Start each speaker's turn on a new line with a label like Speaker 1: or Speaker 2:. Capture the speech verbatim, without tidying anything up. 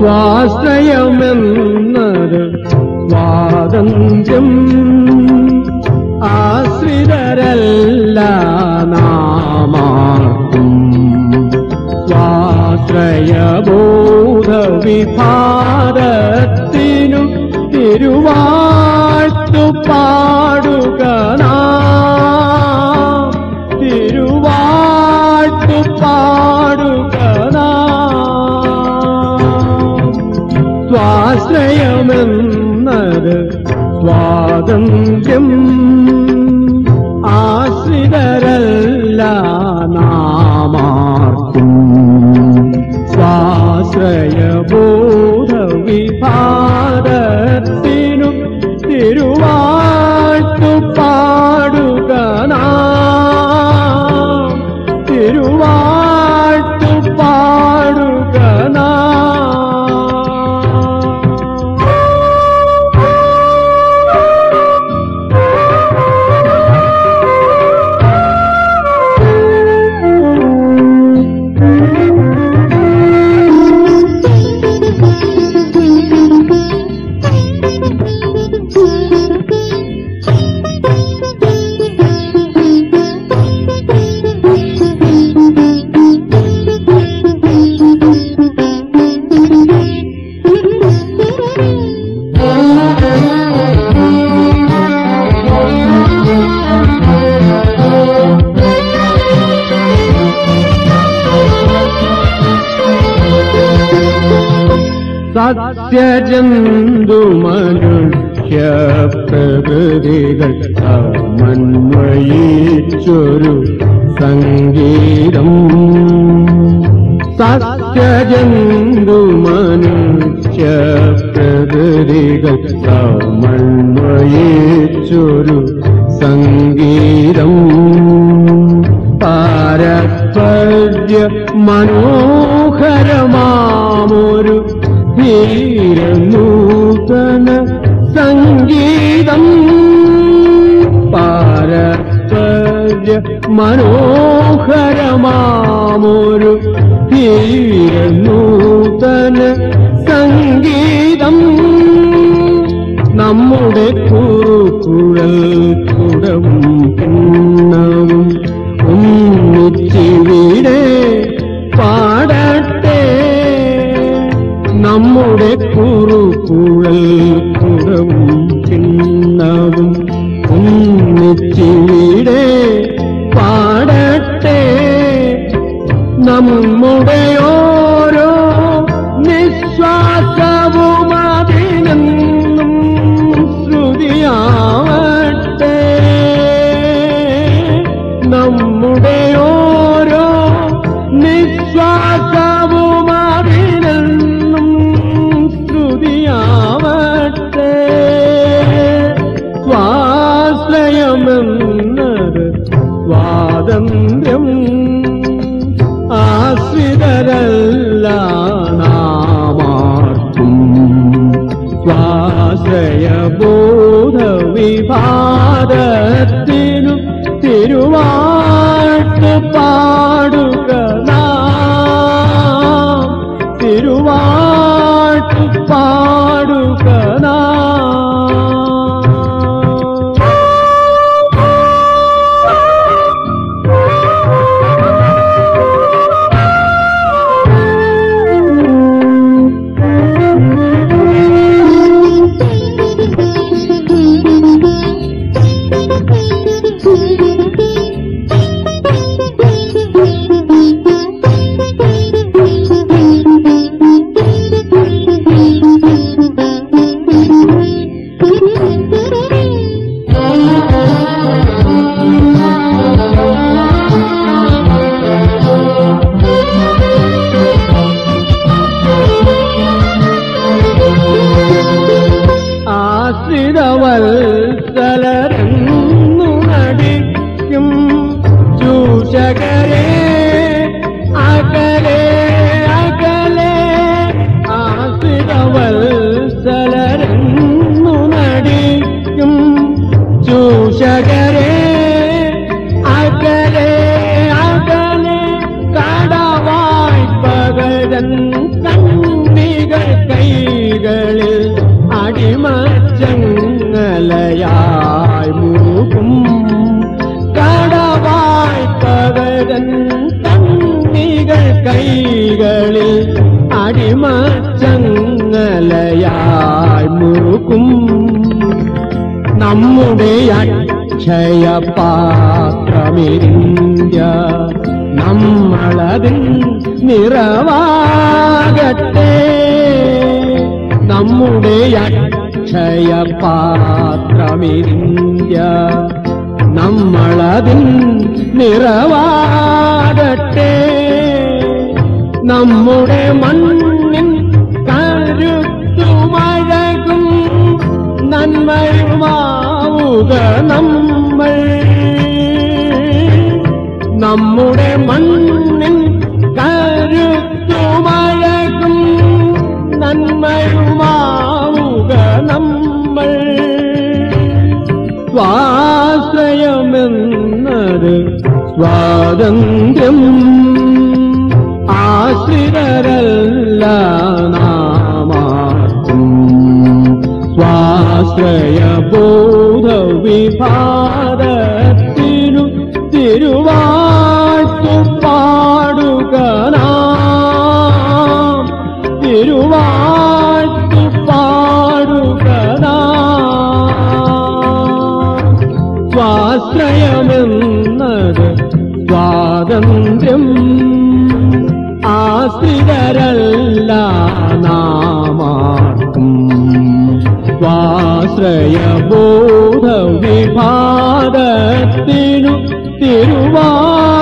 Speaker 1: സ്വാശ്രയമെന്നത് സ്വാതന്ത്ര്യം. ആശ്രിതരല്ല നാമാർക്കും സ്വാശ്രയബോധവിഭാരത്തിനു തിരുവാഴ്ത്തു പാടുക നാം, തിരുവാഴ്ത്തു പാടുക നാം. സ്വാശ്രയമെന്നത് സ്വാതന്ത്ര്യം. ആശ്രിതരല്ല നാമാർക്കും സ്വാശ്രയബോധവിഭാരത്തിനു തിരുവാഴ്ത്തു പാടുക നാം, തിരുവാഴ്ത്തു പാടുക നാം. സത്യജന്തുമനുഷ്യ പ്രകൃതികൾ സമന്വയിച്ചൊരു സംഗീതം. സത്യജന്തുമനുഷ്യ പ്രകൃതികൾ സമന്വയിച്ചൊരു സംഗീതം. പാരസ്പര്യ മനോഹരമാമൊരു ധീരനൂതന സംഗീതം. പാരസ്പര്യ മനോഹരമാമൊരു ധീരനൂതന സംഗീതം. നമ്മുടെ കുറുകുഴൽ കുടവും കിണ്ണവും ഒന്നിച്ചിവിടെ പാടട്ടെ. നമ്മുടെ കുറുകുഴൽ കുടവും കിണ്ണവും ഒന്നിച്ചിവിടെ പാടട്ടെ. നമ്മുടെ ഓരോ നിശ്വാസവും അതിനെന്നും ശ്രുതിയാവട്ടെ. നമ്മുടെ ഓരോ നിശ്വാസവും അതിനെന്നും ശ്രുതിയാവട്ടെ. സ്വാശ്രയമെന്നത് സ്വാതന്ത്ര്യം. ആശ്രിതരല്ല നാമാർക്കും സ്വാശ്രയബോധവിഭാരത്തിനു തിരുവാഴ്ത്തു പാടുക നാം, തിരുവാഴ്ത്തു പാടുക നാം. ആശ്രിതവത്സലരെന്നു നടിക്കും ചൂഷകരെ അകലെ അകലെ. ആശ്രിതവത്സലരെന്നു നടിക്കും ചൂഷകരെ അകലെ അകലെ. കടവായ്പകരൻ കണ്ണികൾ കൈകളിൽ അടിമച്ചങ്ങലയായി മുറുക്കും നമ്മുടെ അക്ഷയ പാത്രമിന്ത്യ നമ്മളതിൽ നിറവാകട്ടെ നമ്മുടെ അക്ഷയ പാത്രമിന്ത്യ നമ്മളതിൽ നിറവാകട്ടെ നമ്മുടെ മണ്ണിൻ കരുത്തുമഴകും നന്മയുമാവുക നമ്മൾ നമ്മുടെ മണ്ണിൻ കരുത്തുമഴകും നന്മയുമാവുക നമ്മൾ സ്വാശ്രയമെന്നത് സ്വാതന്ത്ര്യം ആശ്രിതരല്ല നാമാർക്കും സ്വാശ്രയബോധവിഭാഗത്തിനു തിരുവാഴ്ത്തു പാടുക നാം തിരുവാഴ്ത്തു പാടുക നാം സ്വാശ്രയമെന്നത് സ്വാതന്ത്ര്യം ആശ്രിതരല്ല നാമാർക്കും സ്വാശ്രയബോധവിഭാഗത്തിനു തിരുവാ